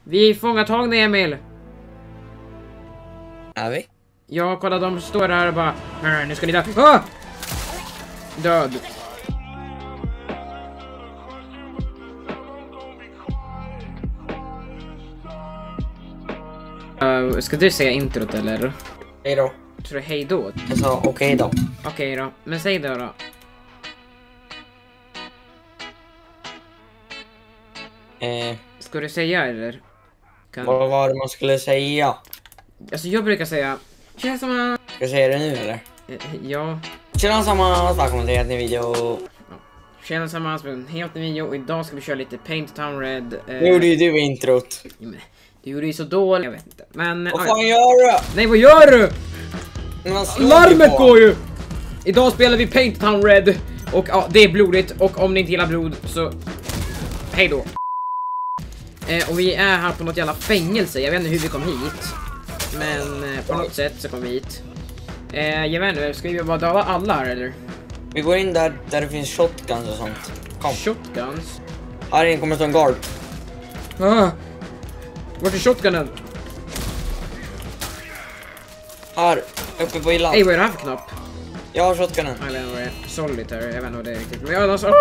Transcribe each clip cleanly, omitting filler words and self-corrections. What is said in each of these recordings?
Vi är fångatagna, Emil. Är vi? Ja, kolla, de står här och bara... Nu ska ni dö. Ah! Död. Ska du säga introt eller? Hej då. Tror du hej då? Jag sa okej då. Okej då, men säg det då. Ska du säga eller? Vad var det man skulle säga? Alltså jag brukar säga... Tjena samma... Ska jag säga det nu eller? Ja. Tjena samma, välkommen till en ny video. Tjena samma, en helt ny video och idag ska vi köra lite Paint Town Red. Nu gjorde ju du introt. Du gjorde ju så dåligt, jag vet inte. Men... Vad fan gör du? Nej, vad gör du? Larmet på. går ju! Idag spelar vi Paint Town Red. Och ja, det är blodigt. Och om ni inte gillar blod så... Hej då. Och vi är här på något jävla fängelse. Jag vet inte hur vi kom hit. Men på något sätt så kom vi hit. Jag vet inte, ska vi bara döda alla här eller? Vi går in där det finns shotguns och sånt. Kom. Shotguns? Här inne kommer stå en guard. Vart är shotgunen? Här, uppe på illan. Ey, vad är det här för knapp? Jag har shotgunen. Jag vet inte vad det är. Solitaire, jag vet inte vad det är riktigt. Men jag alltså...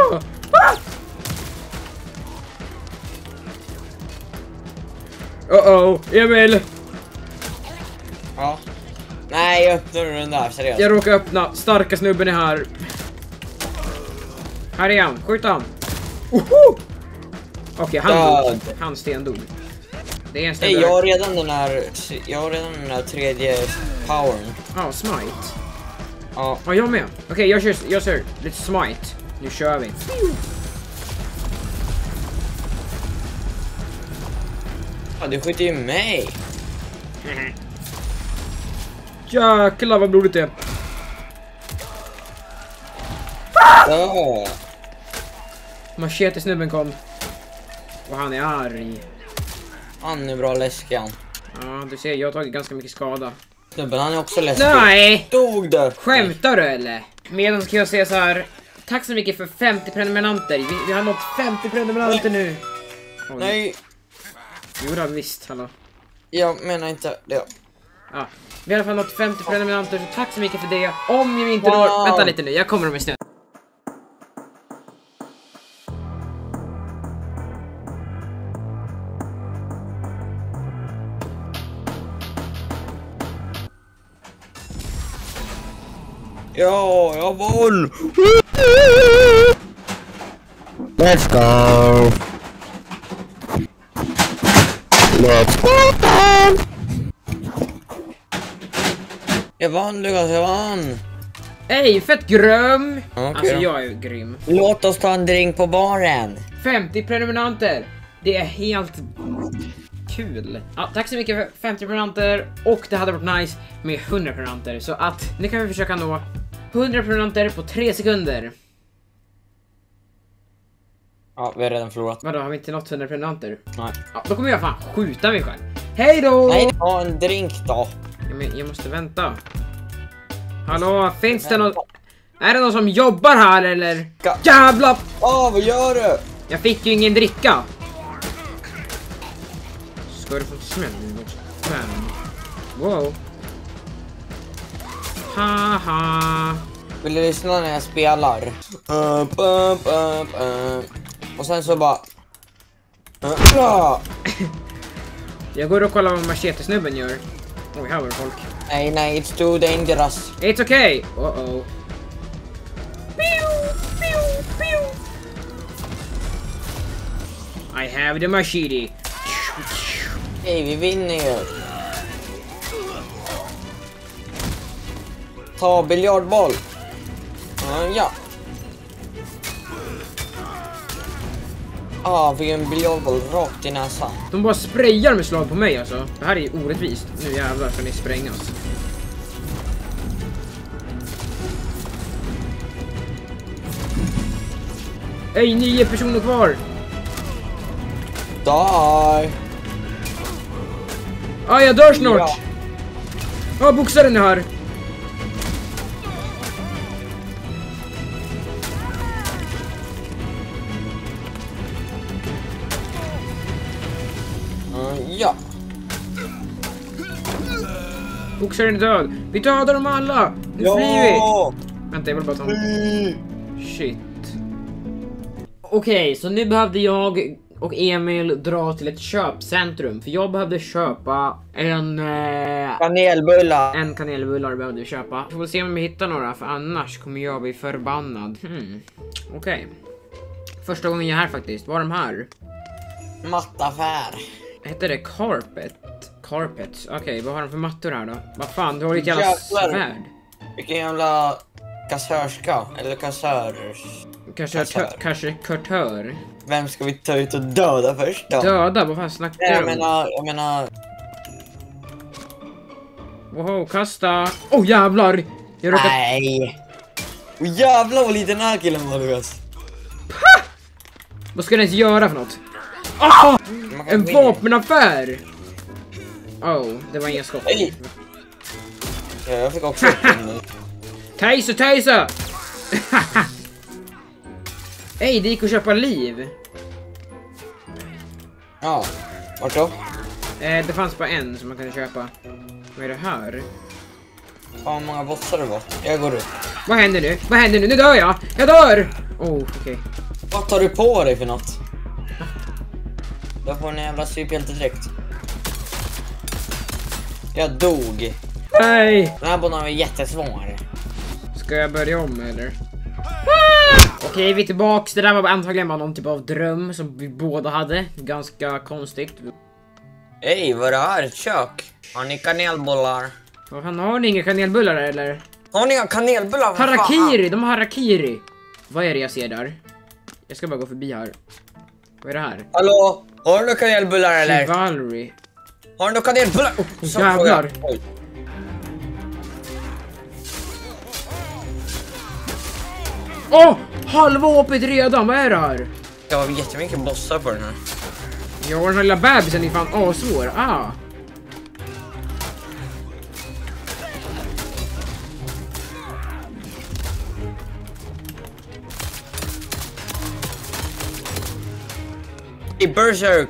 Emil! Ja. Nej, jag öppnar den där, seriöst. Jag råkar öppna, starka snubben är här. Här är han, skjut han. Okej, han stendog. Det är en Nej, jag har redan den här tredje powern. Ja, smite. Ja. Ja, jag med. Okej, jag kör lite smite. Nu kör vi. Ja, du skjuter ju mig. Jäklar vad blodigt det är. Ja. Machete-snubben kom. Och han är arg. Han är bra läskig han. Ja, du ser, jag har tagit ganska mycket skada. Snubben, han är också läskig. Nej! Dog det? Skämtar du eller? Medan ska jag säga så här. Tack så mycket för 50 prenumeranter. Vi har nått 50 prenumeranter nu. Oj. Nej. Jo, det har vi visst, hallå. Jag menar inte det. Ja, vi har i alla fall nått 50 prenumeranter, så tack så mycket för det. Om vi inte når... Vänta lite nu, jag kommer med snö. Ja, jag vann! Let's go! Let's go! Jag vann, Lukas, jag vann! Ey, fett grym! Okay, alltså, då. jag är grym. Låt oss ta en drink på baren. 50 prenumeranter! Det är helt... kul. Ja, tack så mycket för 50 prenumeranter. Och det hade varit nice med 100 prenumeranter. Så att nu kan vi försöka nå 100 prenumeranter på 3 sekunder. Ja, vi har redan förlorat. Vadå, har vi inte nått 100 prenumeranter? Nej. Ja, då kommer jag fan skjuta mig själv. Hej då! Nej, ta en drink då. Ja, men jag måste vänta. Hallå, finns det någon... Är det någon som jobbar här eller? Jävlar! Vad gör du? Jag fick ju ingen dricka. Ska du få ett smäll nu också? Wow. Haha. Vill du lyssna när jag spelar? Och sen så bara... Jag går och kollar vad machete-snubben gör. Oj, här var det folk. Nej, it's too dangerous. It's okay. I have the machete. Hej, vi vinner ju. Ta biljardboll. Ja. Fick en biljardboll rakt i näsan. De bara sprayar med slag på mig alltså. Det här är orättvist. Nu jävlar ska ni sprängas. Ey, 9 personer kvar. Die. Jag dör snart. Boxaren är här. Ja. Boxaren är död. Vi dödar dem alla. Nu flyr vi. Vänta, jag vill bara ta shit. Okej, så nu behövde jag och Emil dra till ett köpcentrum. För jag behövde köpa en kanelbullar. En kanelbullar behövde vi köpa. Vi får se om vi hittar några, för annars kommer jag bli förbannad. Okej. Första gången jag är här faktiskt. Var är de här? Mattaffär. Heter det Carpets? Okej, vad har de för mattor här då? Vad fan, du har ju ett jävla svärd. Vilken jävla kassörska. Eller kassörers. Kanske kurtör. Vem ska vi ta ut och döda först då? Döda? Vad fan snackar du om? Jag menar... Wow, kasta! Jävlar! Jag råkade... Nej! Jävlar vad liten den här killen var, Lukas. Vad ska den ens göra för något? En vapenaffär! Det var inga skott. Hey. Jag fick också Taser! Ej, det gick att köpa liv. Ja, vart då? Det fanns bara en som man kunde köpa. Vad är det här? Fan, många bossar det var. Jag går ut. Vad händer nu? Nu dör jag! Jag dör! Okej. Vad tar du på dig för något? Jag får en jävla superhjältedräkt. Jag dog. Nej! Den här banan var jättesvår. Ska jag börja om eller? Okej, vi är tillbaks. Det där var antagligen bara någon typ av dröm som vi båda hade. Ganska konstigt. Hej, vad är det här? Ett kök? Har ni kanelbullar? Vad fan, har ni inga kanelbullar eller? Har ni inga kanelbullar? Harakiri! De har harakiri! Vad är det jag ser där? Jag ska bara gå förbi här. Vad är det här? Hallå? Har du några kanelbullar eller? Chivalry. Har du några kanelbullar? Jävlar! Halva åpet redan, vad är det här? Det var jättemycket bossar på den här. Jag har den här lilla bebisen är fan asvår. I Berserk.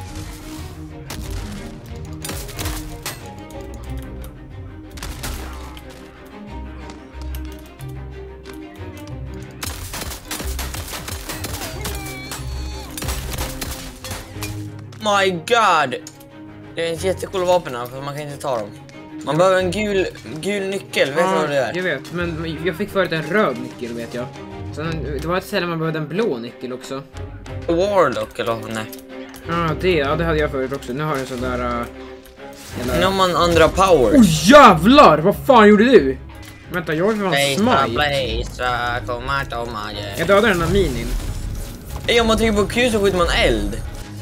My god. Det är ett jättecool vapen här, för man kan inte ta dem. Man behöver en gul nyckel, vet du vad det är? Jag vet, men jag fick förut en röd nyckel vet jag. Sen, det var ett ställe man behövde en blå nyckel också. Warlock eller vad? Nej. Det hade jag förut också. Nu har jag en sån där... Nu har man andra powers. Jävlar! Vad fan gjorde du? Vänta, jag vill ha en smile. Jag dödade den här minin. Om man trycker på Q så skjuter man eld.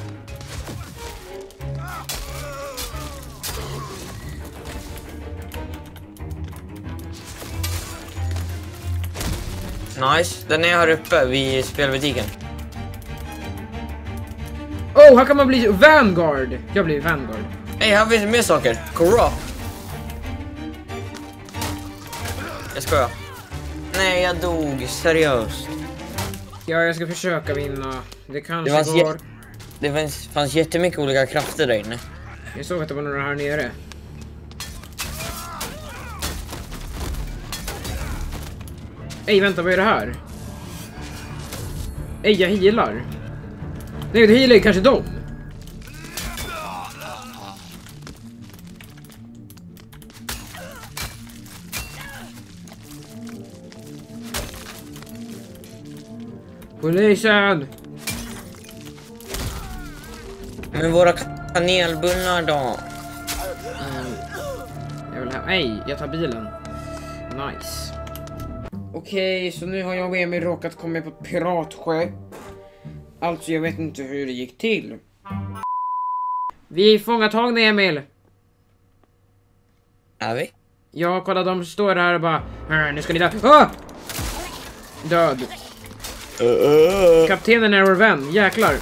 Nice, den är här uppe vid spelbutiken. Här kan man bli Vanguard. Jag blir Vanguard. Hej, här finns mer saker. Corrupt. Jag skojar. Nej, jag dog. Seriöst. Ja, jag ska försöka vinna. Det kanske går. Det fanns jättemycket olika krafter där inne. Jag såg att det var några här nere. Ej, vänta, vad är det här? Ej, jag healar. Nej, det healar kanske dem. Polisen! Men våra kanelbullar då? Jag vill ha... Ej, jag tar bilen. Nice. Okej, så nu har jag och Emil råkat komma på ett piratskepp. Alltså, jag vet inte hur det gick till. Vi är fångatagna, Emil. Är vi? Ja, kolla, de står här och bara... Nu ska ni dö. Död. Kaptenen är vår vän, jäklar.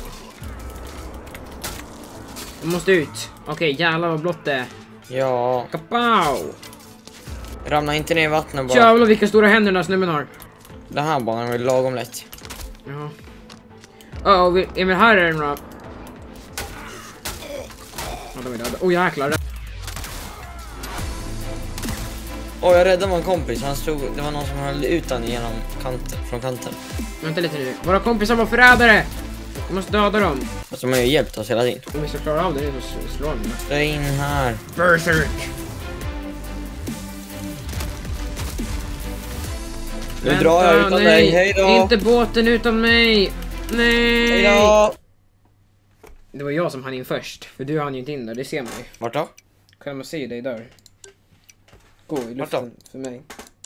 Jag måste ut. Okej, jävlar vad blått det är. Ja. Kapow! Ramla inte ner i vattnet bara. Jävlar vilka stora händer den här snubben har. Den här banan är lagom lätt. Ja. Emil, här är det några. Ja, de är döda. Åh jäklar. Åh, jag räddade min kompis. Han stod, det var någon som höll ut han genom kanten, från kanten. Vänta lite nu. Våra kompisar var förrädare. Vi måste döda dem. Alltså, de har ju hjälpt oss hela tiden. Om vi ska klara av det så slår de. Stå in här. Berserk. Nu drar jag utan dig. Hej då. Inte båten utan mig. Nej. Hej då. Det var jag som hann in först. För du hann ju inte in där, det ser man ju. Vart då? Kan man se dig där? Gå i luften för mig.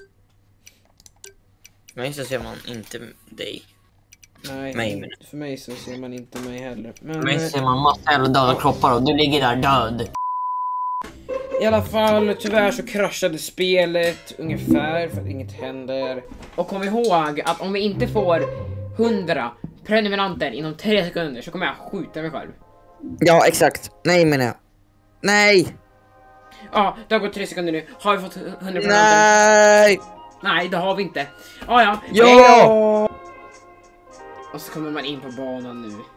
Mig så ser man inte dig. Nej, mig. För mig så ser man inte mig heller. Men mig ser man massa jävla döda kroppar och du ligger där död. i alla fall, tyvärr så kraschade spelet ungefär för att inget händer. Och kom ihåg att om vi inte får 100 prenumeranter inom 3 sekunder så kommer jag skjuta mig själv. Ja, exakt. Nej, menar jag. Nej! Ja, det har gått 3 sekunder nu. Har vi fått 100 prenumeranter? Nej! Nej, det har vi inte. Ja. Ja! Och så kommer man in på banan nu.